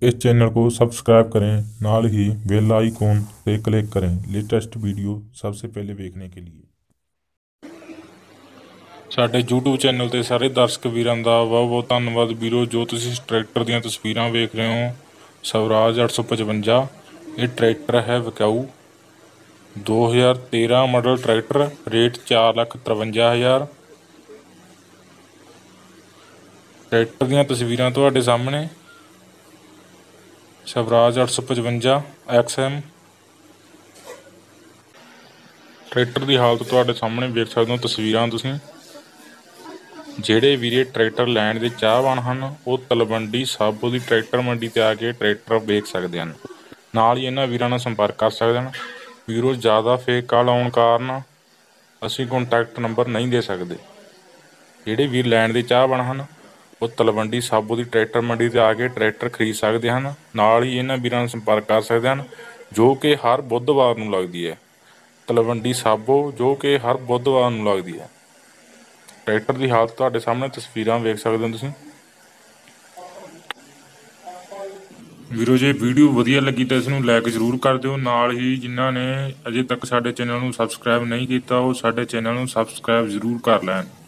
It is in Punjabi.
इस चैनल को सब्सक्राइब करें, नाल ही बेल आइकॉन पे क्लिक करें लेटेस्ट वीडियो सबसे पहले देखने के लिए। ਸਾਡੇ YouTube ਚੈਨਲ ਤੇ ਸਾਰੇ ਦਰਸ਼ਕ ਵੀਰਾਂ ਦਾ ਬਹੁਤ ਬਹੁਤ ਧੰਨਵਾਦ ਵੀਰੋ। ਜੋ ਤੁਸੀਂ ਇਸ ਟਰੈਕਟਰ ਦੀਆਂ ਤਸਵੀਰਾਂ ਵੇਖ ਰਹੇ ਹੋ, ਸਵਰਾਜ 855 ਇਹ ਟਰੈਕਟਰ ਹੈ ਵਿਕਾਊ 2013 ਮਾਡਲ ਟਰੈਕਟਰ। ਰੇਟ 4,53,000। ਟਰੈਕਟਰ ਦੀਆਂ ਤਸਵੀਰਾਂ ਤੁਹਾਡੇ ਸਾਹਮਣੇ। ਸਵਰਾਜ 855 XM ਟਰੈਕਟਰ ਦੀ ਹਾਲਤ ਤੁਹਾਡੇ ਸਾਹਮਣੇ ਵੇਖ ਸਕਦੇ ਹੋ ਤਸਵੀਰਾਂ ਤੁਸੀਂ। ਜਿਹੜੇ ਵੀਰੇ ਟਰੈਕਟਰ ਲੈਣ ਦੇ ਚਾਹਵਾਨ ਹਨ ਉਹ ਤਲਵੰਡੀ ਸਾਬੋ ਦੀ ਟਰੈਕਟਰ ਮੰਡੀ ਤੇ ਆ ਕੇ ਟਰੈਕਟਰ ਵੇਖ ਸਕਦੇ ਹਨ। ਨਾਲ ਹੀ ਇਹਨਾਂ ਵੀਰਾਂ ਨਾਲ ਸੰਪਰਕ ਕਰ ਸਕਦੇ ਹਨ। ਵੀਰੋ ਜ਼ਿਆਦਾ ਫੇਕ ਕਾਲ ਆਉਣ ਕਾਰਨ ਅਸੀਂ ਕੰਟੈਕਟ ਨੰਬਰ ਨਹੀਂ ਦੇ ਸਕਦੇ। ਜਿਹੜੇ ਵੀਰ ਲੈਣ ਦੇ ਚਾਹਵਾਨ ਹਨ ਉਹ ਤਲਵੰਡੀ ਸਾਬੋ ਦੀ ਟਰੈਕਟਰ ਮੰਡੀ ਤੇ ਆ ਕੇ ਟਰੈਕਟਰ ਖਰੀਦ ਸਕਦੇ ਹਨ। ਨਾਲ ਹੀ ਇਹਨਾਂ ਵੀਰਾਂ ਨਾਲ ਸੰਪਰਕ ਕਰ ਸਕਦੇ ਹਨ ਜੋ ਕਿ ਹਰ ਬੁੱਧਵਾਰ ਨੂੰ ਲੱਗਦੀ ਹੈ। ਤਲਵੰਡੀ ਸਾਬੋ ਜੋ ਕਿ ਹਰ ਬੁੱਧਵਾਰ ਨੂੰ ਲੱਗਦੀ ਹੈ। ਟਰੈਕਟਰ ਦੀ ਹਾਲਤ ਤੁਹਾਡੇ ਸਾਹਮਣੇ ਤਸਵੀਰਾਂ ਵੇਖ ਸਕਦੇ ਹੋ ਤੁਸੀਂ। ਵੀਰੋ ਜੇ ਵੀਡੀਓ ਵਧੀਆ ਲੱਗੀ ਤਾਂ ਇਸ ਨੂੰ ਲਾਈਕ ਜ਼ਰੂਰ ਕਰ ਦਿਓ। ਨਾਲ ਹੀ ਜਿਨ੍ਹਾਂ ਨੇ ਅਜੇ ਤੱਕ ਸਾਡੇ ਚੈਨਲ ਨੂੰ ਸਬਸਕ੍ਰਾਈਬ ਨਹੀਂ ਕੀਤਾ ਉਹ ਸਾਡੇ ਚੈਨਲ ਨੂੰ ਸਬਸਕ੍ਰਾਈਬ ਜ਼ਰੂਰ ਕਰ ਲੈਣ।